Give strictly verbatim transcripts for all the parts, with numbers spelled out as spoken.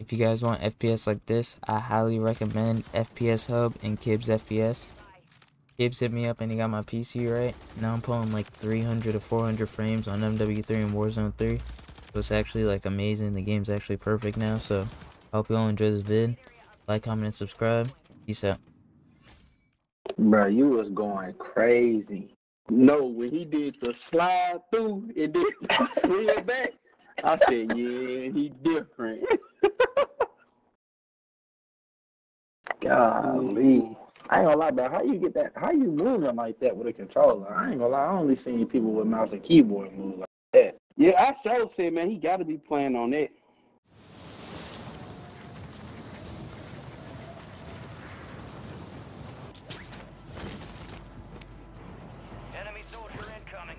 If you guys want F P S like this, I highly recommend F P S Hub and Kibs F P S. Kibs hit me up and he got my P C right. Now I'm pulling like three hundred to four hundred frames on M W three and Warzone three. So it's actually like amazing. The game's actually perfect now. So I hope you all enjoy this vid. Like, comment, and subscribe. Peace out. Bro, you was going crazy. No, when he did the slide through and then swing back, I said, yeah, he different. Golly. I ain't gonna lie, bro. How you get that? How you moving like that with a controller? I ain't gonna lie. I only seen people with mouse and keyboard move like that. Yeah, I sure said, man, he got to be playing on that. Enemy soldier incoming.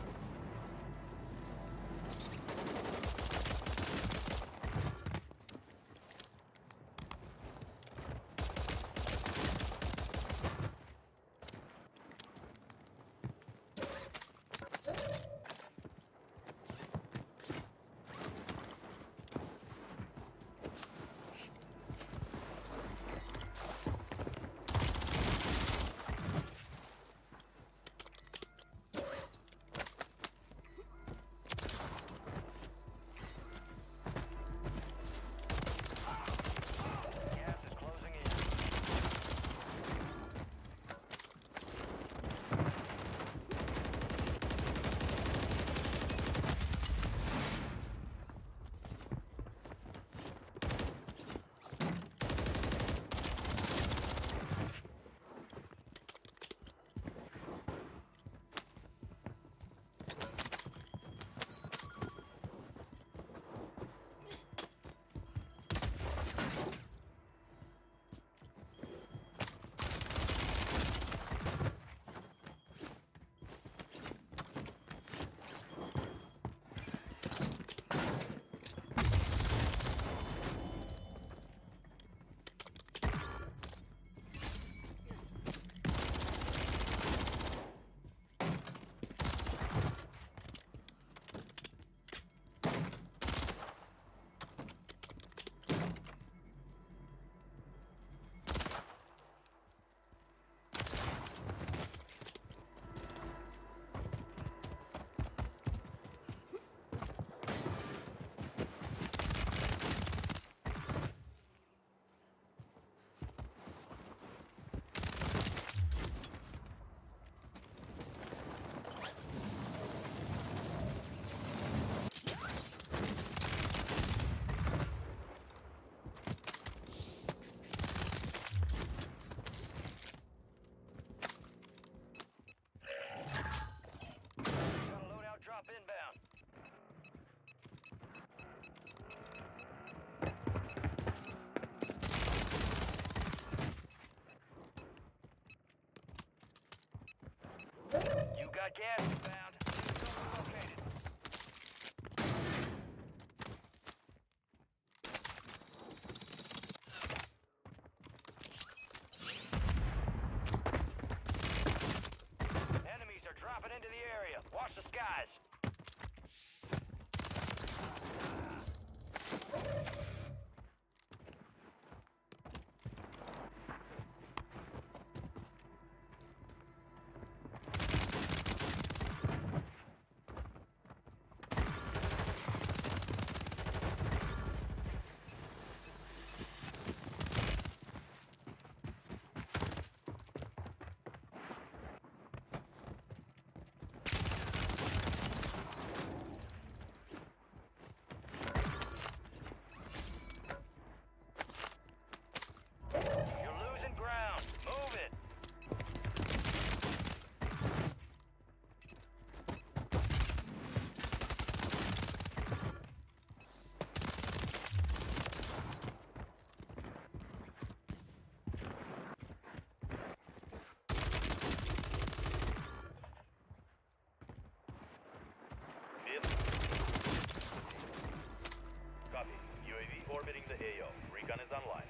Gas is closing in. Got a loadout drop inbound. You got gas inbound. Zone located. Enemies are dropping into the area. Watch the skies. You're losing ground. Move it. Copy. U A V orbiting the A O. Recon is online.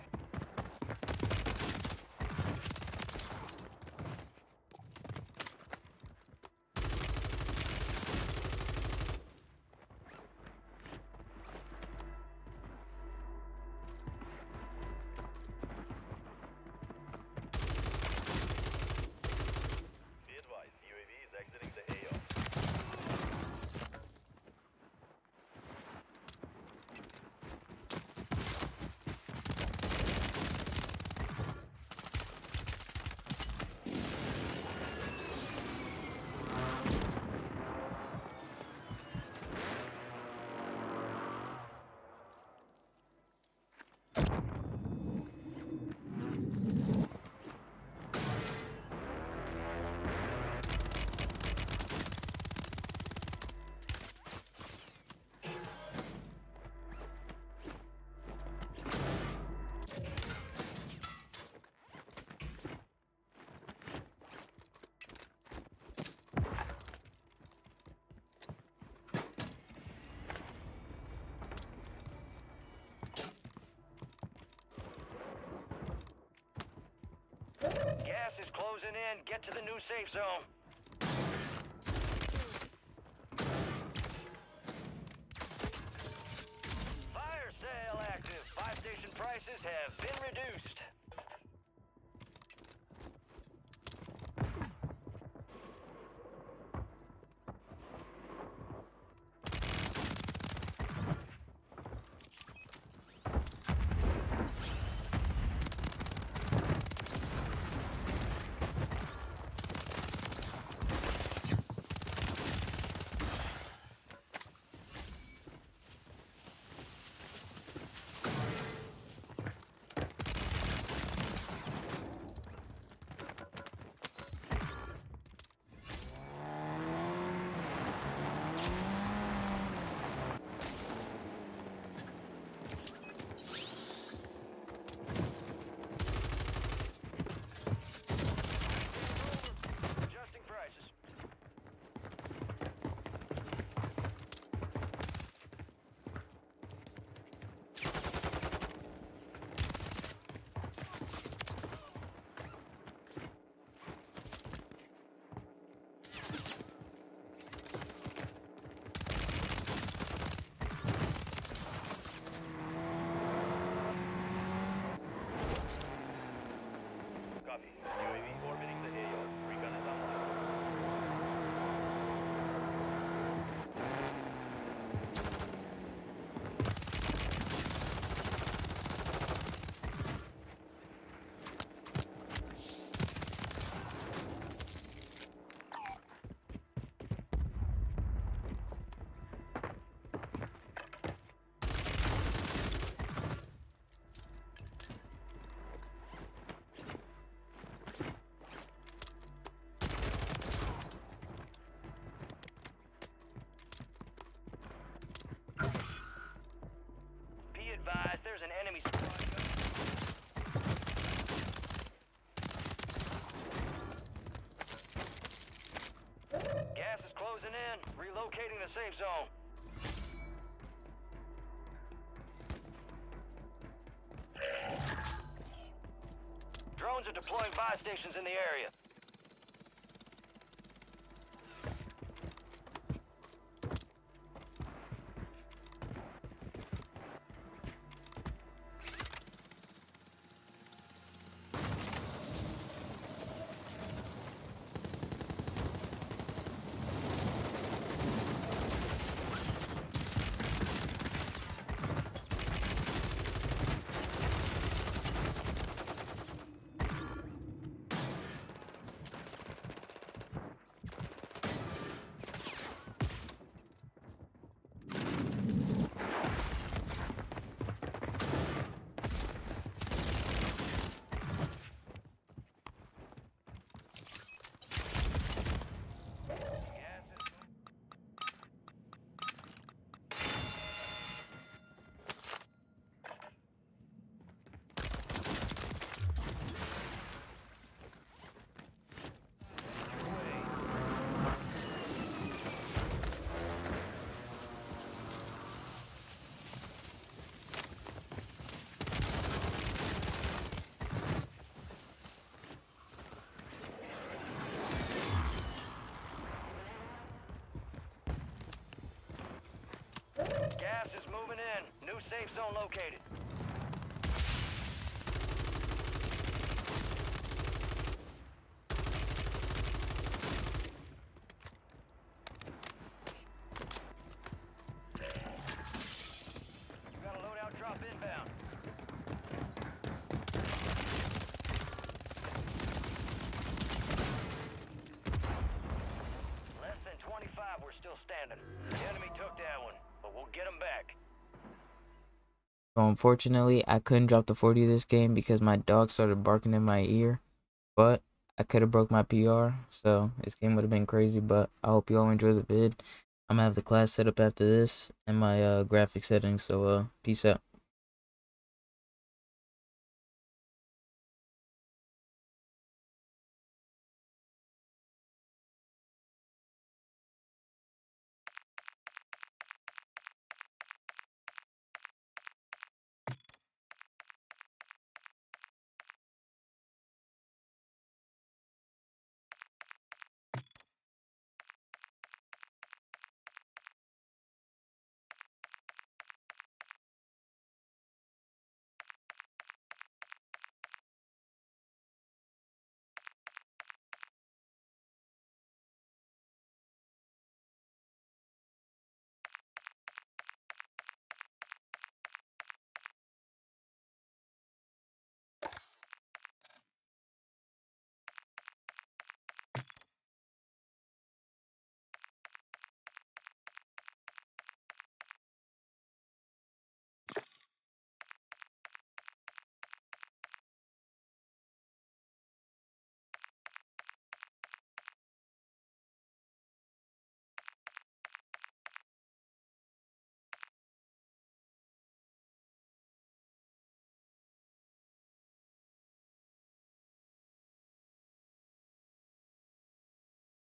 closing in. Get to the new safe zone. Fire sale active. Buy station prices have been reduced. Adjusting prices. Copy. U A V orbiting the A O. Recon is online. Be advised, there's an enemy squad. Gas is closing in. Relocating the safe zone. Drones are deploying buy stations in the area. Gas is moving in. New safe zone located. You got a loadout drop inbound. Less than twenty-five, we're still standing. The enemy took that one, but we'll get them back. So unfortunately, I couldn't drop the forty this game because my dog started barking in my ear. But I could have broke my P R, so this game would have been crazy. But I hope you all enjoy the vid. I'm gonna have the class set up after this and my uh, graphic settings. So uh, peace out.